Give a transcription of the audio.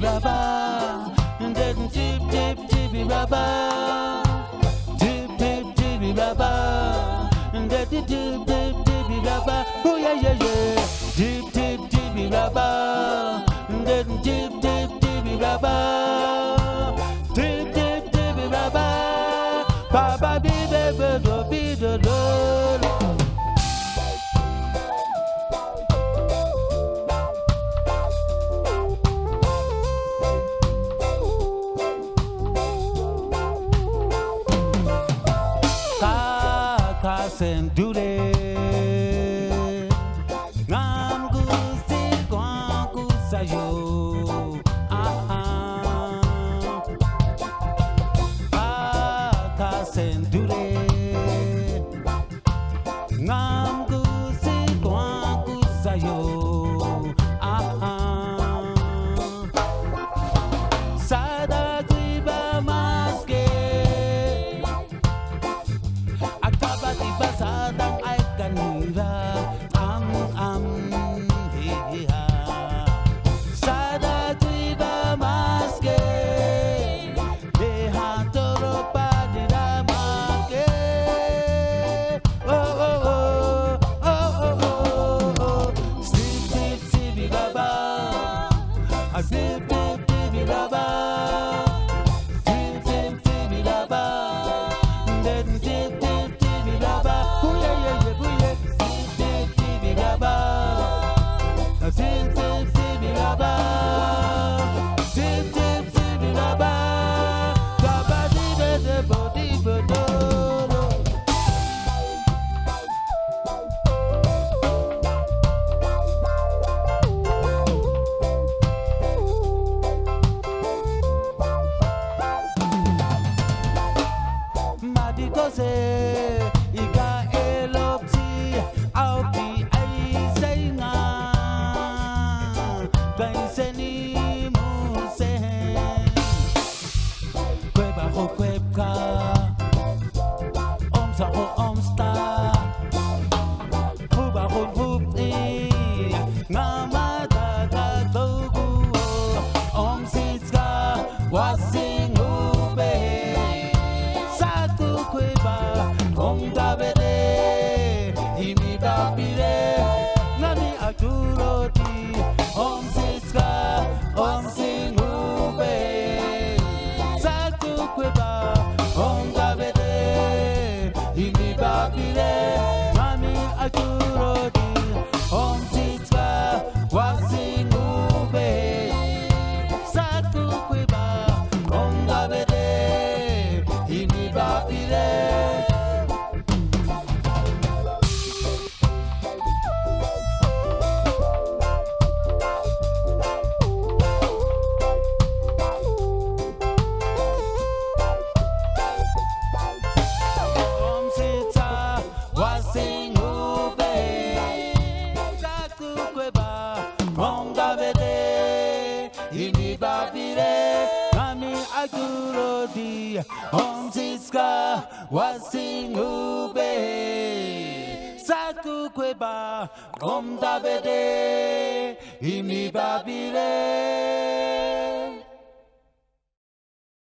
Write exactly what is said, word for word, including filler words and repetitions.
rubber, and then tip tip tip rubber, tip tip tip rubber, and then tip tip tip rubber. Oh yeah yeah yeah, tip tip tip rubber, and then tip tip tip rubber, tip tip tip rubber. Baba be the do be the do. Sendure ngam gusti kwa kusayo ah ah ka sendure ngam gusti kwa kusayo ah sada kuiba maske sadang ay kanira am am hiha sada tuiba maske deha toro padira make oh oh oh oh oh oh sip sip sip baba a sip sip sip baba sip sip sip baba then sip Tip tip tip rubber, tip tip tip rubber, baba di be de body bodo. Madi kose ika elopti au bi ai say nga. Kaiseni muse Kweba ho kwebka Omsa ho omsta Huba ho hubni Ngamada ka togu Omsitska wasing ube Saku kweba Omdabede Imidabire Nani aturoti Om Sitska, Om Sing Ube, Satu Kweba, Om Davide, Imi Babire, Mami Aturodi, Om Sitska, Wasing Ube, Satu Kweba, Om Davide, Imi Babire. Om Davide, Imi Babire, Mami Aturodi, Om Sitska, Wasing Ube, Satu Kweba, Om Davide, Imi Babire.